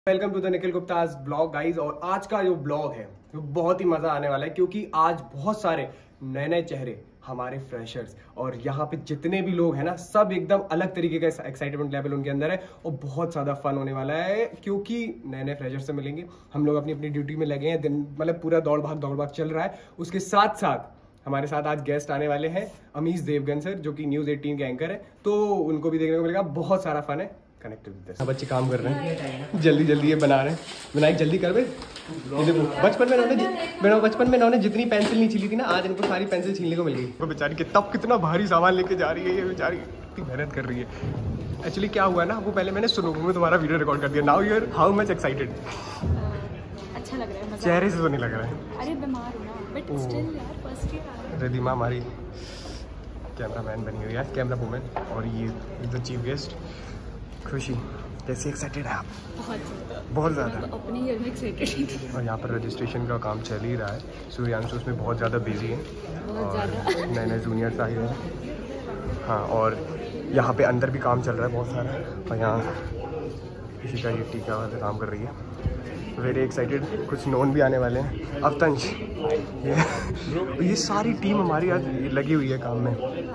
Welcome to the Nikhil Gupta's blog guys. और आज का जो ब्लॉग है वो बहुत ही मजा आने वाला है क्योंकि आज बहुत सारे नए नए चेहरे हमारे फ्रेशर्स और यहाँ पे जितने भी लोग हैं ना सब एकदम अलग तरीके का एक्साइटमेंट लेवल उनके अंदर है और बहुत ज्यादा फन होने वाला है क्योंकि नए नए फ्रेशर्स से मिलेंगे। हम लोग अपनी अपनी ड्यूटी में लगे हैं, दिन मतलब पूरा दौड़ भाग चल रहा है। उसके साथ साथ हमारे साथ आज गेस्ट आने वाले हैं अमीश देवगन सर, जो कि न्यूज़ 18 के एंकर है, तो उनको भी देखने को मिलेगा। बहुत सारा फन है कनेक्टेड विद दिस। बच्चे काम कर रहे हैं, जल्दी जल्दी ये बना रहे हैं। विनायक जल्दी कर बे। ये देखो बचपन में इन्होंने जितनी पेंसिल नहीं छीली थी ना, आज इनको सारी पेंसिल छीलने को मिल गई। वो बेचारी कितना भारी सामान लेके जा रही है, ये बेचारी इतनी मेहनत कर रही है। एक्चुअली क्या हुआ ना, वो पहले मैंने सुनो में तुम्हारा वीडियो रिकॉर्ड कर दिया। Now you are how much excited? अच्छा लग रहा है, चेहरे से तो नहीं लग रहा है। अरे बीमार हूं ना, बट स्टिल यार फर्स्ट ईयर। रिदिमा हमारी कैमरामैन बनी हुई है, कैमरा वुमेन, और ये द चीफ गेस्ट खुशी। कैसे एक्साइटेड है आप? बहुत ज़्यादा अपने ईयर में एक्साइटेड। और यहाँ पर रजिस्ट्रेशन का काम चल ही रहा है। सूर्यांशु उसमें बहुत ज़्यादा बिजी है और नए नए जूनियर्स आए हुए हैं। हाँ, और यहाँ पे अंदर भी काम चल रहा है बहुत सारा। और यहाँ किसी का ये टीका वाला काम कर रही है। Very excited. कुछ नोन भी आने वाले हैं। अवतंश, ये सारी टीम हमारी आज लगी हुई है काम में।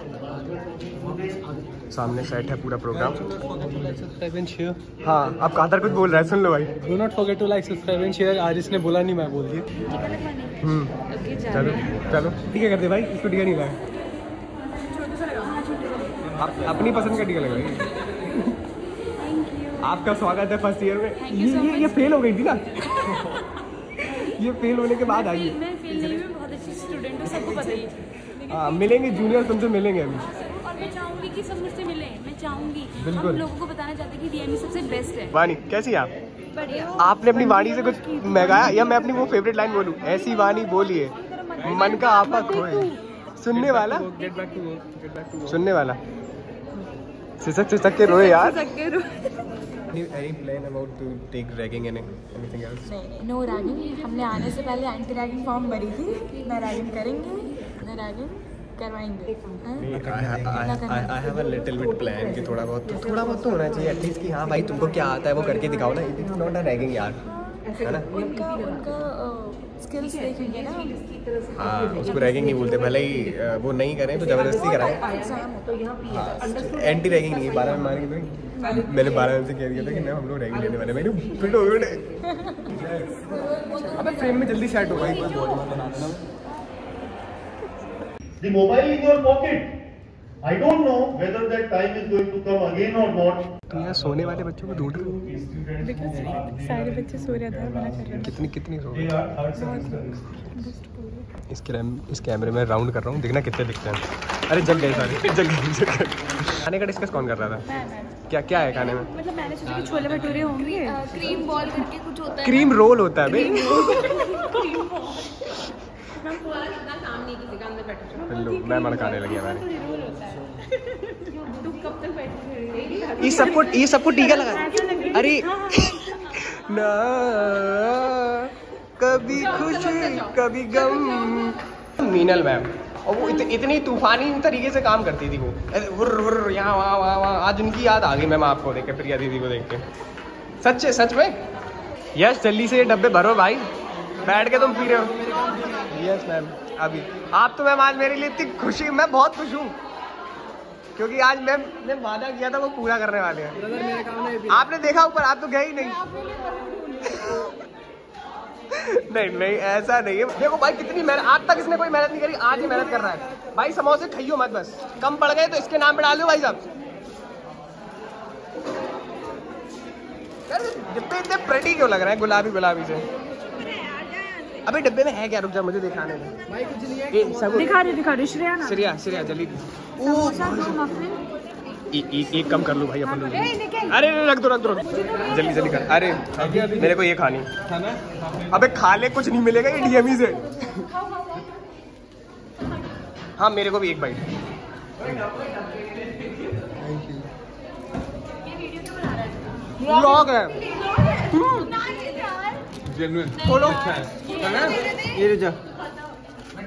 सामने सेट है पूरा प्रोग्राम। हाँ, अब कादर कुछ बोल रहा है, सुन लो भाई। Do not forget to like, subscribe and share. आज इसने बोला नहीं, मैं बोल दिया। चलो ठीक है, कर दे भाई। इसको टीका नहीं लगा, अपनी पसंद का टीका लगाइए। आपका स्वागत है फर्स्ट ईयर में। ये फेल हो गई थी ना। ये फेल होने के बाद आई है। मैं फेल नहीं, मैं बहुत अच्छी स्टूडेंट हूं, सबको पता ही है। हाँ, मिलेंगे जूनियर, तुमसे मिलेंगे अभी। और मैं चाहूंगी कि सब मुझसे मिलें, मैं चाहूंगी। बिल्कुल। हम लोगों को बताना चाहते हैं कि डीएमई सबसे बेस्ट है। वाणी कैसी है आप? बढ़िया। आपने अपनी वाणी से कुछ मंगाया या मैं अपनी वो फेवरेट लाइन बोलूं? ऐसी वाणी बोलिए मन का आपा खोए। सुनने वाला, सुनने वाला सिसक के रोए यार। Any plan about to take ragging and anything else? नहीं, नो रैगिंग। हमने आने से पहले एंटी रैगिंग फॉर्म भरी थी। ना रैगिंग करेंगे, ना रैगिंग करवाएंगे। I have a little bit plan कि थोड़ा बहुत तो होना चाहिए एटलीस्ट कि हाँ भाई तुमको क्या आता है वो करके दिखाओ ना। It is not a ragging यार, है ना? उनका स्किल्स देखेंगे ना। हाँ, उसको रैगिंग नहीं बोलते। भले ही वो नहीं करें तो जबरदस्ती कराएं। एंटी रैगिंग नहीं है। 12 में मारेंगे तो मैंने 12 से कह दिया था कि नहीं हम लोग रैगिंग लेने वाले। मैंने फिट हो गए। अबे फ्रेम में जल्दी सेट हो भाई। The mobile in your pocket. I don't know whether that time is going to come again or not. तुम यहाँ सोने वाले बच्चों को ढूंढ रहे हो? सारे बच्चे सो रहे थे, मना कर रहे हैं। कितनी सो रहे? इस कैमरे में राउंड कर रहा हूँ, देखना कितने दिखते हैं। अरे जग गए सारे, जग गए। खाने का डिस्कस कौन कर रहा था? क्या है खाने में? मतलब मैंने सोचा कि छोले भटूरे होंगे। क्रीम बॉल करके कुछ होता है। क्रीम रोल होता है भाई। मैं मड़काने लगी हमारे। ये सबको टीका लगा। अरे ना, कभी खुशी कभी गम। मीनल मैम, और वो इतनी तूफानी तरीके से काम करती थी। वो हुर्र यहाँ वहाँ। आज उनकी याद आ गई मैम आपको देख के, प्रिया दीदी को देख के। सच में यस, जल्दी से ये डब्बे भरो भाई। बैठ के तुम पी रहे हो? Yes ma'am. अभी आप तो मैम आज मेरे लिए इतनी खुशी, मैं बहुत खुश हूँ क्योंकि आज मैम ने वादा किया था वो पूरा करने वाले हैं। आपने देखा ऊपर, आप तो गए ही नहीं। नहीं ऐसा नहीं है। देखो भाई कितनी मेहनत, आज तक इसने कोई मेहनत नहीं करी, आज ही मेहनत कर रहा है भाई। समोसे खाइयो मत, बस कम पड़ गए तो इसके नाम पे डाल दो भाई साहब। डिब्बे इतने प्रेटी क्यों लग रहे हैं गुलाबी से? अबे डब्बे में है क्या? रुक जा, मुझे दिखाने दे भाई। कुछ नहीं है। दिखा दे श्रेया जल्दी। एक कम कर लो भाई अपन लोग। अरे रख दो जल्दी कर। अरे मेरे को ये खानी। अबे खा ले, कुछ नहीं मिलेगा ये डीएमई से। हाँ मेरे को भी एक बाइट। व्लॉग है बोलो। ये जा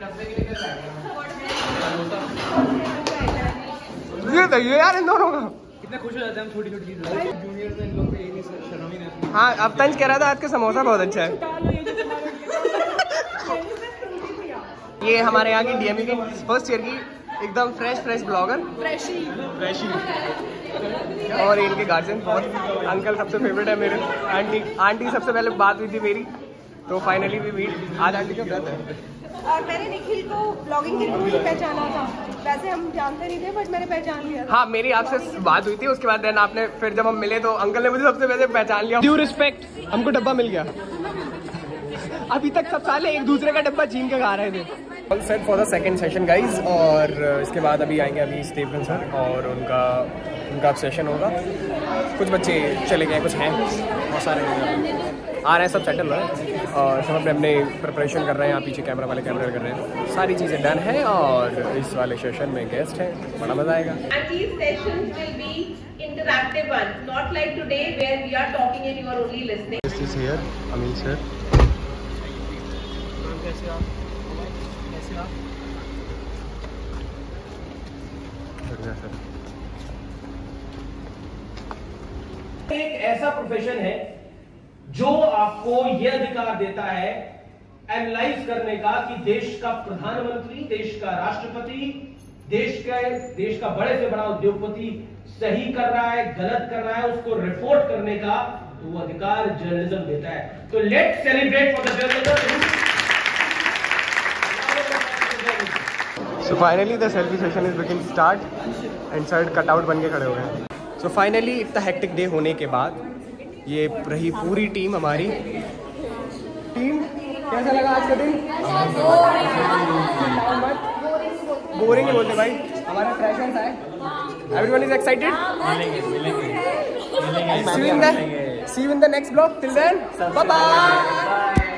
ये यार इन दोनों का। कितना खुश हो जाते हैं हम छोटी छोटी चीज़ जूनियर से इन लोग पे यही शर्म ही नहीं। हाँ अब तंज कह रहा था आज का समोसा बहुत अच्छा है। ये हमारे यहाँ की डीएमयू की फर्स्ट ईयर की एकदम फ्रेश ब्लॉगर फ्रेशी और इनके गार्जियन बहुत अंकल सबसे फेवरेट है मेरे। आंटी सबसे पहले बात हुई थी मेरी तो फाइनली वी मीट। आज आंटी का व्रत है और मैंने निखिल को ब्लॉगिंग के थ्रू पहचाना था। वैसे हम जानते नहीं थे बट मैंने पहचान लिया था। हाँ मेरी आपसे बात हुई थी उसके बाद देन आपने फिर जब हम मिले तो अंकल ने मुझे सबसे पहले पहचान लिया। ड्यू रिस्पेक्ट हमको डब्बा मिल गया। अभी तक सब साले एक दूसरे का डब्बा छीन के खा रहे थे। All set for the second session guys और इसके बाद अभी आएंगे अभी स्टीवन सर और उनका सेशन होगा। कुछ बच्चे चले गए कुछ हैं बहुत सारे आ रहे हैं सब सेटल है और सब अपने प्रिपरेशन कर रहे हैं। यहाँ पीछे कैमरा वाले कैमरा कर रहे हैं। सारी चीज़ें डन है और इस वाले सेशन में गेस्ट हैं बड़ा मजा आएगा। And these sessions will be interactive ones, not like today where we are talking and you are only listening. This is here, Amin sir. एक ऐसा प्रोफेशन है जो आपको यह अधिकार देता है एनालाइज करने का कि देश का प्रधानमंत्री, देश का राष्ट्रपति, देश का बड़े से बड़ा उद्योगपति सही कर रहा है गलत कर रहा है उसको रिपोर्ट करने का तो वो अधिकार जर्नलिज्म देता है। तो let's celebrate for the journalism. So finally the selfie session is beginning to start and sir cutout बन के खड़े हो गए। So finally इतना हेक्टिक डे होने के बाद ये रही पूरी टीम हमारी। टीम कैसा लगा आज का दिन? बोरिंग ही बोलते भाई हमारे फ्रेशर्स आए। Everyone is excited? See you in the next vlog. Till then, bye bye.